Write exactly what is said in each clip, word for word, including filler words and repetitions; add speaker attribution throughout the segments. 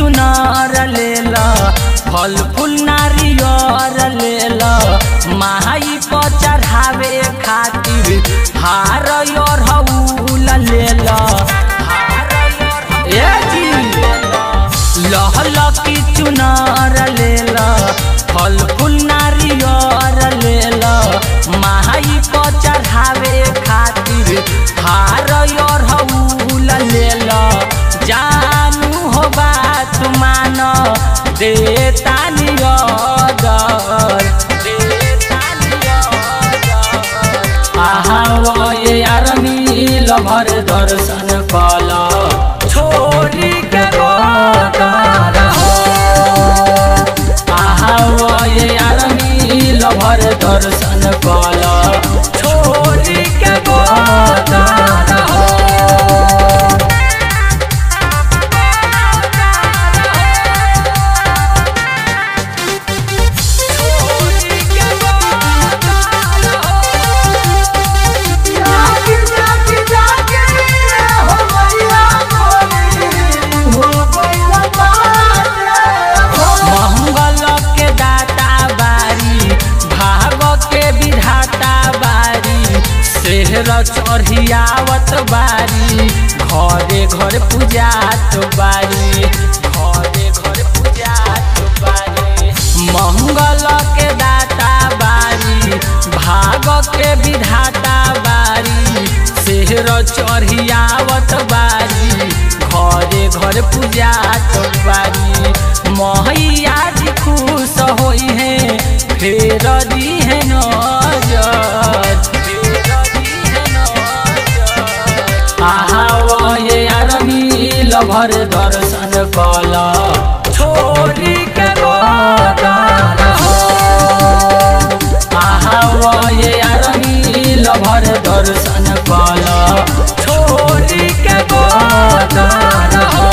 Speaker 1: चुनार लेला फल फूल नारियर लेला माई को चढ़ावे खातिर हार और हऊल लेला ए जी लहल की चुनार लेला फल फूल नारियर लेला माई को चढ़ावे खातिर हार और हऊल लेला जानू हो बात मान देता नियर आहा वो ये यार नील भर दर्शन कला छोरी के गोदार हो आहा वो ये यार नील भर दर्शन कला छोरी के गोदार हो चढ़ियावत बारी घरे घर पूजात बारी घरे घर पूजात बारी मंगल के दाता बारी भाग के विधाता बारी शेर चढ़ियावत बारी घरे घर पूजात बारी मैया जी खुश होई है फेर दी है नजर आहा वो ये यार नील भर दर्शन कला छोरी के गोदार हो आहा वो ये यार नील भर दर्शन कला छोरी के गोदार हो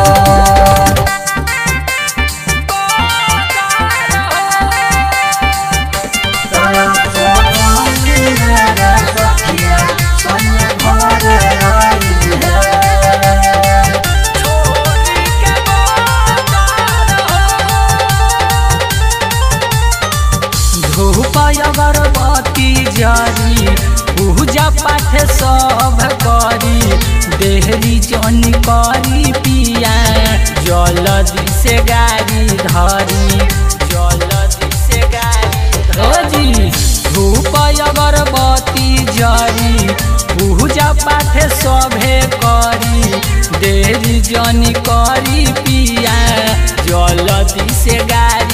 Speaker 1: अगरबत्ती जारी पूजा पाठ सब करी देहरी जन करी पिया जल्दी से गाड़ी धरी जल्दी से गाड़ी धरी धूप अगरबत्ती जारी पूजा पाठ सभे करी देहरी जन करी पिया जल्दी से गाड़ी